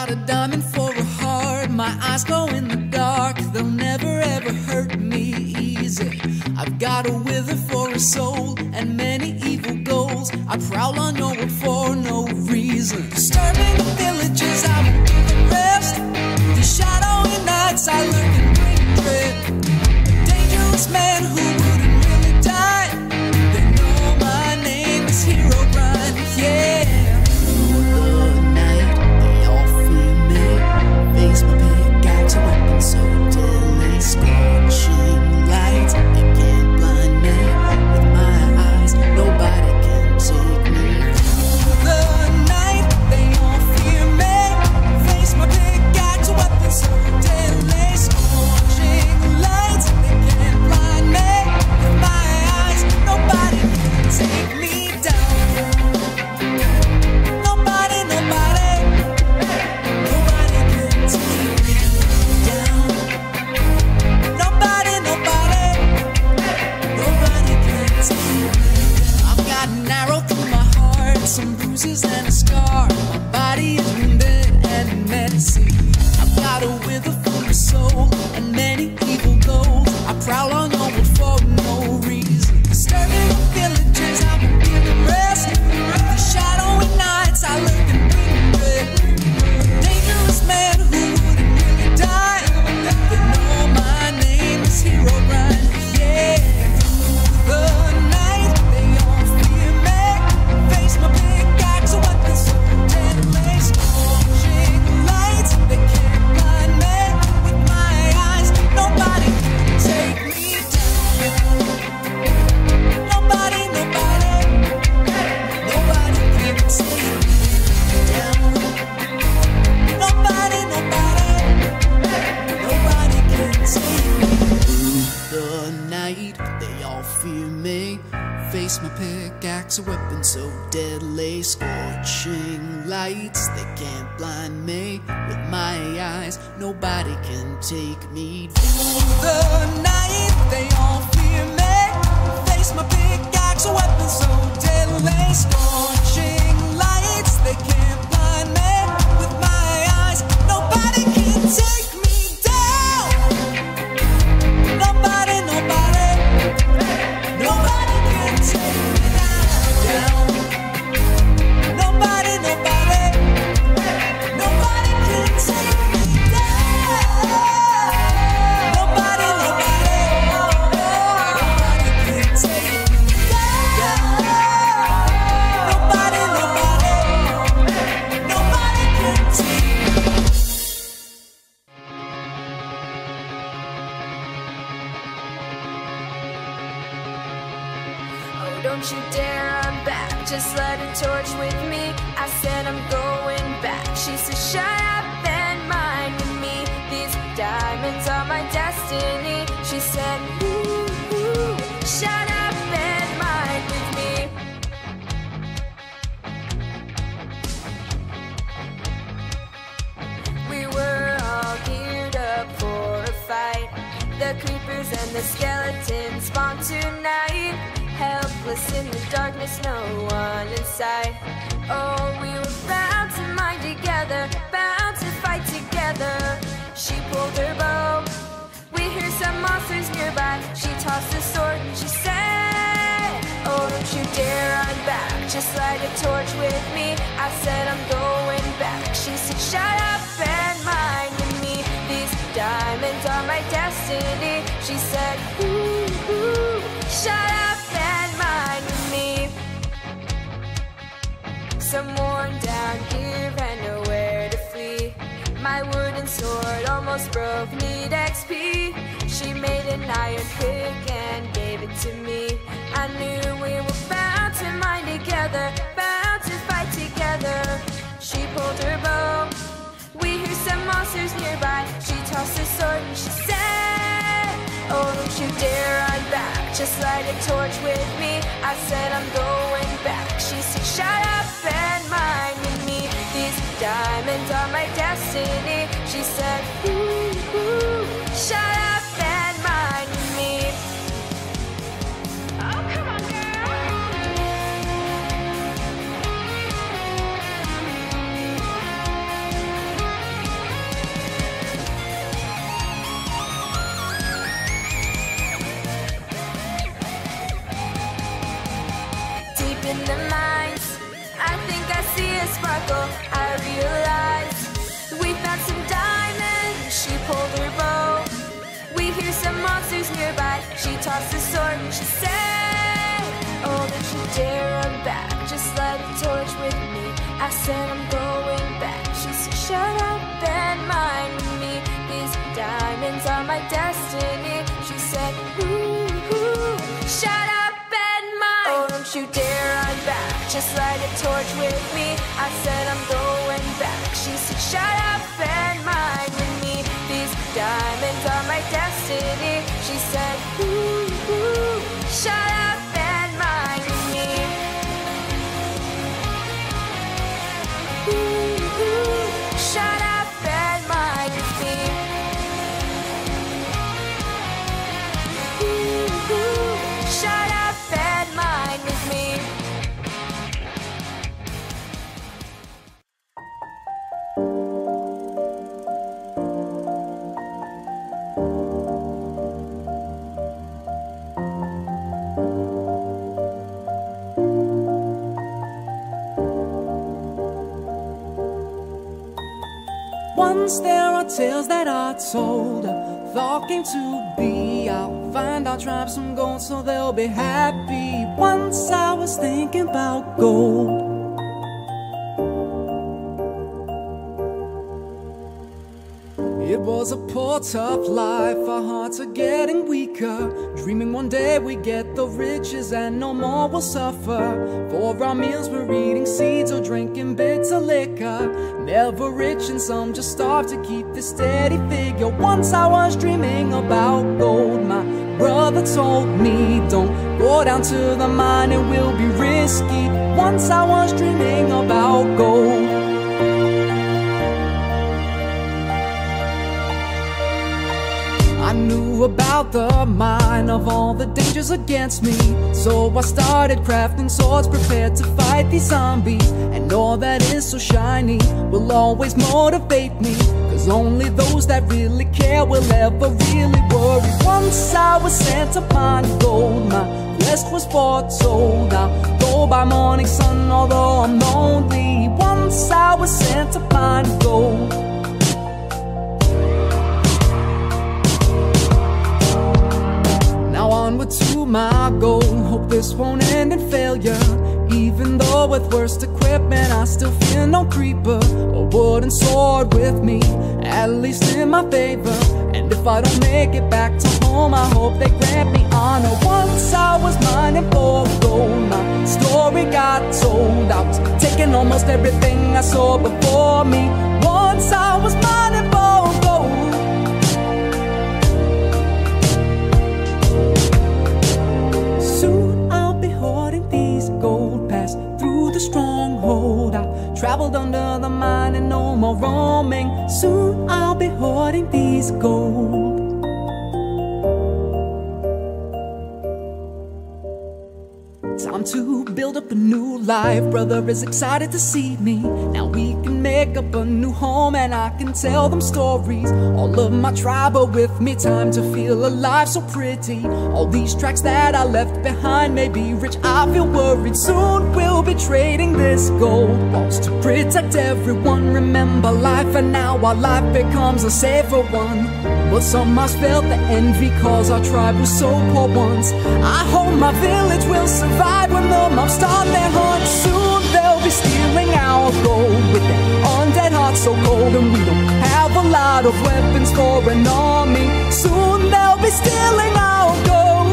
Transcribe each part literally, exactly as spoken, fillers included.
got a diamond for a heart. My eyes glow in the dark. They'll never ever hurt me easy. I've got a wither for a soul and many evil goals. I prowl on your world for no reason. Disturbing the villages, I won't give them rest. These shadowy nights I lurk and bring dread. A dangerous man who wouldn't really die. They know my name is Herobrine, yeah. Through the night, they all fear me. Face my pickaxe, a weapon so deadly. Scorching lights, they can't blind me. With my eyes, nobody can take me. Through the night, they all fear me. Face my pickaxe, a weapon so deadly. Scorching lights, they can't blind me. With my eyes, nobody can take me down. Nobody, nobody, nobody can take me down. Nobody, nobody, nobody can take me down. I've got an arrow through my heart, some bruises and a scar. My body is wounded and messy. I've got a wither for a soul and many evil goals. I prowl on your world for no reason. Disturbing the villages, I won't give them rest. The shadowy nights, I lurk and bring dread. A dangerous man who wouldn't really die. They know my name is Herobrine, yeah. Through the night, they all fear me. Face my pickaxe, a weapon so deadly. Scorching lights, they can't blind me. With my eyes, nobody can take me down. Nobody, nobody, nobody can take me down. Nobody, nobody, nobody can take me. Through the night, they all fear me. Face my pickaxe, a weapon so deadly. Scorching lights, they can't blind me. With my eyes, nobody can take me down. Through the night, they all fear me. Face my pickaxe, a weapon so deadly. Scorching lights, they can't blind me. With my eyes, nobody can take me down. Nobody, nobody, nobody can take me down. Nobody, nobody, nobody can take me down. Nobody, nobody, nobody can take me down. Nobody, nobody, nobody can take me down. Oh, don't you dare run back, just light a torch with me. I said I'm going back. She said shut up and mind with me. These diamonds are my destiny. She said ooh, ooh, shut up and mind with me. We were all geared up for a fight. The creepers and the skeletons spawned tonight. Helpless in the darkness, no one in sight. Oh, we were bound to mind together, bound to fight together. She pulled her bow. We hear some monsters nearby. She tossed a sword and she said, oh, don't you dare run back, just light a torch with me. I said I'm going back. She said shut up and mind with me. These diamonds are my destiny. She said ooh, ooh, shut up and mind with me. Some worn down gear and nowhere to flee. My wooden sword almost broke, need X P. She made an iron pick and gave it to me. I knew we were bound to mind together, bound to fight together. She pulled her bow. We hear some monsters nearby. She tossed a sword and she said, oh, don't you dare run back, just light a torch with me. I said I'm going back. She said shut up and mind with me. These diamonds are my destiny. She said ooh, ooh, shut up and mind with me. Oh, come on, girl. in the mines. I think I see a sparkle, I realize we found some diamonds, she pulled her bow. We hear some monsters nearby, she tossed a sword and she said, oh, don't you dare run back, just light a torch with me. I said I'm going back, she said shut up and mind me. These diamonds are my destiny. She said ooh, ooh, shut up and mind. Oh, don't you dare run back, just light a torch with me. I said I'm going back, she said shut up and mind with me. These diamonds are my destiny. She said ooh, ooh, shut up and mind with me. Ooh, ooh, shut up and mind with me. Ooh, ooh, shut up and mind with me. Once there are tales that are told, thought came to be. I'll find our tribe some gold so they'll be happy. Once I was thinking about gold. It was a poor, tough life, our hearts are getting weaker. Dreaming one day we get the riches and no more will suffer. For our meals we're eating seeds or drinking bitter liquor. Never rich and some just starve to keep this steady figure. Once I was dreaming about gold. My brother told me don't go down to the mine, it will be risky. Once I was dreaming about gold. I knew about the mine, of all the dangers against me. So I started crafting swords, prepared to fight these zombies. And all that is so shiny will always motivate me, cause only those that really care will ever really worry. Once I was sent to find gold, my quest was foretold. I'll go by morning sun although I'm lonely. Once I was sent to find gold. Now onward to my goal, hope this won't end in failure. Even though with worst equipment I still fear no creeper. A wooden sword with me, at least in my favor. And if I don't make it back to home, I hope they grant me honor. Once I was mining for gold, my story got told. I was taking almost everything I saw before me. Once I was mining for gold. Soon I'll be hoarding these gold, pass through the stronghold. I traveled under the mine and no more roaming. Soon I'll be hoarding these gold. Time to build up a new life. Brother is excited to see me. Now we can make up a new home and I can tell them stories. All of my tribe are with me. Time to feel alive, so pretty. All these tracks that I left behind may be rich, I feel worried. Soon we'll be trading this gold. Walls to protect everyone. Remember life, and now our life becomes a safer one. But some must felt the envy cause our tribe was so poor once. I hope my village will survive when the mobs start their hunt. Soon they'll be stealing our gold with their undead hearts so cold. And we don't have a lot of weapons for an army. Soon they'll be stealing our gold.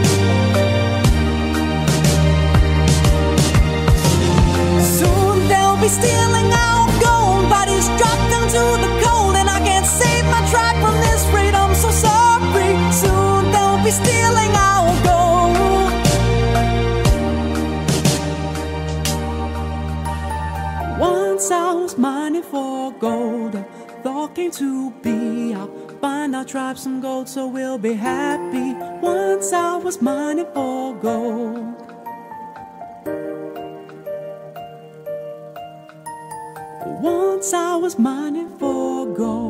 Soon they'll be stealing our gold. Bodies dropped into the cold, and I can't save my tribe from this freight. I'm so sorry. Soon they'll be stealing our gold. Once I was mining for gold, a thought came to be. I'll find our tribe some gold so we'll be happy. Once I was mining for gold. Once I was mining for gold.